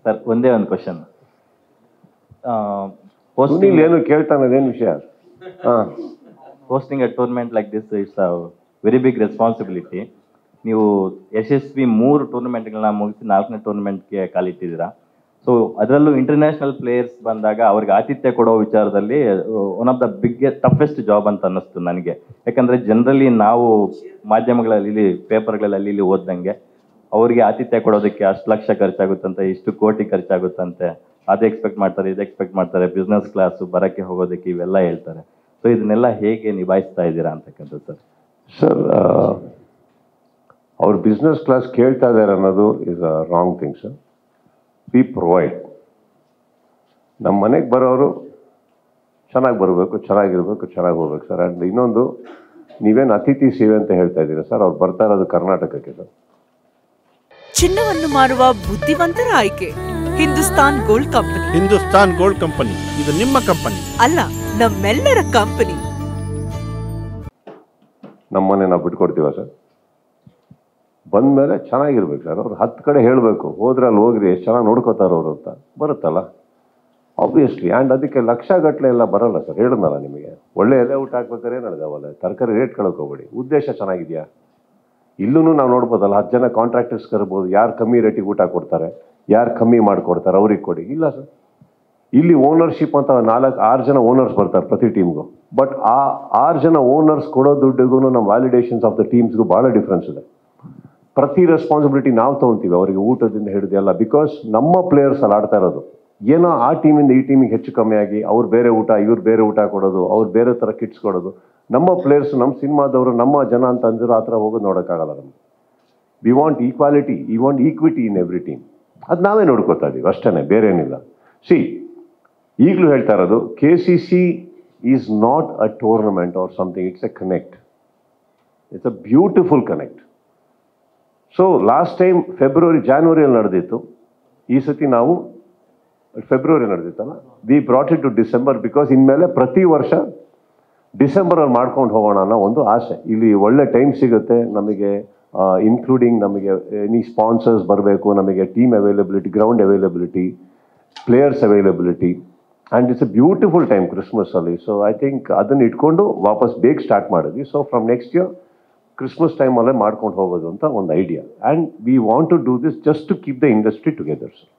Sir ಒಂದೇ ಒಂದು question. Sunil ಏನು ಕೇಳ್ತಾನೆ, ಅದೇನು ವಿಷಯ? Hosting a tournament like this it's a very big responsibility. ನೀವು ಯಶಸ್ವಿ 3 ಟೂರ್ನಮೆಂಟ್ಗಳನ್ನ ಮುಗಿಸಿ 4ನೇ ಟೂರ್ನಮೆಂಟ್ಗೆ ಕಾಲಿಟ್ಟಿದ್ದೀರಾ. ಸೊ ಅದರಲ್ಲೂ ಇಂಟರ್ನ್ಯಾಷನಲ್ ಪ್ಲೇಯರ್ಸ್ ಬಂದಾಗ ಅವ್ರಿಗೆ ಆತಿಥ್ಯ ಕೊಡೋ ವಿಚಾರದಲ್ಲಿ one of the toughest job ಅಂತ ಅನ್ನಿಸ್ತು ನನಗೆ. ಯಾಕಂದರೆ ಜನರಲಿ ನಾವು ಮಾಧ್ಯಮಗಳಲ್ಲಿ ಪೇಪರ್ಗಳಲ್ಲಿ ಇಲ್ಲಿ ಓದ್ದಂಗೆ ಅವರಿಗೆ ಆತಿಥ್ಯ ಕೊಡೋದಕ್ಕೆ ಅಷ್ಟು ಲಕ್ಷ ಖರ್ಚಾಗುತ್ತಂತೆ, ಇಷ್ಟು ಕೋಟಿ ಖರ್ಚಾಗುತ್ತಂತೆ, ಅದು ಎಕ್ಸ್ಪೆಕ್ಟ್ ಮಾಡ್ತಾರೆ, ಇದು ಎಕ್ಸ್ಪೆಕ್ಟ್ ಮಾಡ್ತಾರೆ, ಬಿಸ್ನೆಸ್ ಕ್ಲಾಸು ಬರೋಕ್ಕೆ ಹೋಗೋದಕ್ಕೆ ಇವೆಲ್ಲ ಹೇಳ್ತಾರೆ. ಸೊ ಇದನ್ನೆಲ್ಲ ಹೇಗೆ ನಿಭಾಯಿಸ್ತಾ ಇದ್ದೀರಾ ಅಂತಕ್ಕಂಥದ್ದು ಸರ್? ಸರ್, ಅವ್ರ ಬಿಸ್ನೆಸ್ ಕ್ಲಾಸ್ ಕೇಳ್ತಾ ಇದ್ದಾರೆ ಅನ್ನೋದು is a wrong thing sir. We provide. ನಮ್ಮ ಮನೆಗೆ ಬರೋರು ಚೆನ್ನಾಗಿ ಬರಬೇಕು, ಚೆನ್ನಾಗಿರ್ಬೇಕು, ಚೆನ್ನಾಗಿ ಹೋಗ್ಬೇಕು ಸರ್. ಆ್ಯಂಡ್ ಇನ್ನೊಂದು, ನೀವೇನು ಅತಿಥಿ ಸೇವೆ ಅಂತ ಹೇಳ್ತಾ ಇದ್ದೀರಾ ಸರ್, ಅವ್ರು ಬರ್ತಾ ಇರೋದು ಕರ್ನಾಟಕಕ್ಕೆ ಸರ್. ಚಿನ್ನವನ್ನು ಮಾರುವ ಬುದ್ಧಿವಂತರ ಆಯ್ಕೆ Hindustan gold company. Hindustan gold company ಇದು ನಿಮ್ಮ ಕಂಪನಿ ಅಲ್ಲ, ನಮ್ಮೆಲ್ಲರ ಕಂಪನಿ. ನಮ್ಮನೆ ನಾವು ಬಿಟ್ಕೊಡ್ತೀವ ಸರ್? ಬಂದಮೇಲೆ ಚೆನ್ನಾಗಿರ್ಬೇಕು ಸರ್. ಅವ್ರು 10 ಕಡೆ ಹೇಳಬೇಕು, ಹೋದ್ರೆ ಅಲ್ಲಿ ಹೋಗ್ರಿ, ಎಷ್ಟು ಚೆನ್ನಾಗಿ ನೋಡ್ಕೋತಾರವ್ರು ಅಂತ ಬರುತ್ತಲ್ಲ ಆಬ್ವಿಯಸ್ಲಿ. ಆ್ಯಂಡ್ ಅದಕ್ಕೆ ಲಕ್ಷಗಟ್ಟಲೆ ಎಲ್ಲ ಬರೋಲ್ಲ ಸರ್. ಹೇಳಿದ್ನಲ್ಲ ನಿಮಗೆ, ಒಳ್ಳೆ ಎಲೆ ಊಟ ಹಾಕ್ಬೇಕಾದ್ರೆ ಏನು ಹೇಳಿದಾವಲ್ಲ, ತರಕಾರಿ ರೇಟ್ ಹೋಗ್ಬೇಡಿ. ಉದ್ದೇಶ ಚೆನ್ನಾಗಿದೆಯಾ? ಇಲ್ಲೂ ನಾವು ನೋಡ್ಬೋದಲ್ಲ, 10 ಜನ ಕಾಂಟ್ರಾಕ್ಟರ್ಸ್ ಕರ್ಬೋದು. ಯಾರು ಕಮ್ಮಿ ರೇಟಿಗೆ ಊಟ ಕೊಡ್ತಾರೆ, ಯಾರು ಕಮ್ಮಿ ಮಾಡಿಕೊಡ್ತಾರೆ ಅವ್ರಿಗೆ ಕೊಡಿ. ಇಲ್ಲ ಸರ್, ಇಲ್ಲಿ ಓನರ್ಶಿಪ್ ಅಂತ 4-6 ಜನ ಓನರ್ಸ್ ಬರ್ತಾರೆ ಪ್ರತಿ ಟೀಮ್ಗೂ. ಬಟ್ ಆ 6 ಜನ ಓನರ್ಸ್ ಕೊಡೋ ದುಡ್ಡಿಗೂ ನಮ್ಮ ವ್ಯಾಲಿಡೇಷನ್ಸ್ ಆಫ್ ದ ಟೀಮ್ಸ್ಗೂ ಭಾಳ ಡಿಫ್ರೆನ್ಸ್ ಇದೆ. ಪ್ರತಿ ರೆಸ್ಪಾನ್ಸಿಬಿಲಿಟಿ ನಾವು ತೊಗೊತೀವಿ, ಅವರಿಗೆ ಊಟದಿಂದ ಹಿಡಿದು ಎಲ್ಲ. ಬಿಕಾಸ್ ನಮ್ಮ ಪ್ಲೇಯರ್ಸ್ ಅಲ್ಲಿ ಆಡ್ತಾ ಇರೋದು. ಏನೋ ಆ ಟೀಮಿಂದ ಈ ಟೀಮಿಗೆ ಹೆಚ್ಚು ಕಮ್ಮಿ ಆಗಿ ಅವ್ರು ಬೇರೆ ಊಟ, ಇವ್ರು ಬೇರೆ ಊಟ ಕೊಡೋದು, ಅವ್ರು ಬೇರೆ ಥರ ಕಿಟ್ಸ್ ಕೊಡೋದು. ನಮ್ಮ ಪ್ಲೇಯರ್ಸ್, ನಮ್ಮ ಸಿನಿಮಾದವರು, ನಮ್ಮ ಜನ ಅಂತ ಅಂದಿರೋ ಆ ಥರ ಹೋಗೋದು ನೋಡೋಕ್ಕಾಗಲ್ಲ ನಮಗೆ. We want equality, we want equity in every team. ಅದು ನಾವೇ ನೋಡ್ಕೋತಾ ಇದ್ದೀವಿ ಅಷ್ಟೇ, ಬೇರೆ ಏನಿಲ್ಲ. ಸಿ, ಈಗಲೂ ಹೇಳ್ತಾ ಇರೋದು, KCC is not a tournament or something, it's a connect. It's a beautiful connect. So last time ಜಾನ್ವರಿಯಲ್ಲಿ ನಡೆದಿತ್ತು. ಈ ಸತಿ ನಾವು ಫೆಬ್ರವರಿ ನಡೆದಿತ್ತಲ್ಲ, we brought it to December. Because ಇನ್ಮೇಲೆ ಪ್ರತಿ ವರ್ಷ ಡಿಸೆಂಬರಲ್ಲಿ ಮಾಡ್ಕೊಂಡು ಹೋಗೋಣ ಅನ್ನೋ ಒಂದು ಆಸೆ. ಇಲ್ಲಿ ಒಳ್ಳೆ ಟೈಮ್ ಸಿಗುತ್ತೆ ನಮಗೆ, ಇನ್ಕ್ಲೂಡಿಂಗ್ ನಮಗೆ ಎನಿ ಸ್ಪಾನ್ಸರ್ಸ್ ಬರಬೇಕು, ನಮಗೆ team availability, ground availability, players availability. And it's a beautiful time ಕ್ರಿಸ್ಮಸಲ್ಲಿ. ಸೊ ಐ ಥಿಂಕ್ ಅದನ್ನು ಇಟ್ಕೊಂಡು ವಾಪಸ್ ಬೇಗ ಸ್ಟಾರ್ಟ್ ಮಾಡಿದ್ವಿ. So from next year Christmas ಟೈಮಲ್ಲೇ ಮಾಡ್ಕೊಂಡು ಹೋಗೋದು ಅಂತ ಒಂದು idea. And we want to do this just to keep the industry together sir.